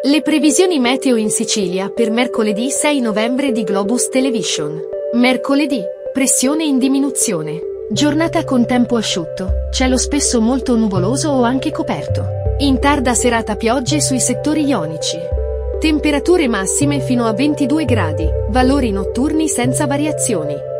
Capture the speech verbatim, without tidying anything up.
Le previsioni meteo in Sicilia per mercoledì sei novembre di Globus Television. Mercoledì, pressione in diminuzione. Giornata con tempo asciutto, cielo spesso molto nuvoloso o anche coperto. In tarda serata piogge sui settori ionici. Temperature massime fino a ventidue gradi, valori notturni senza variazioni.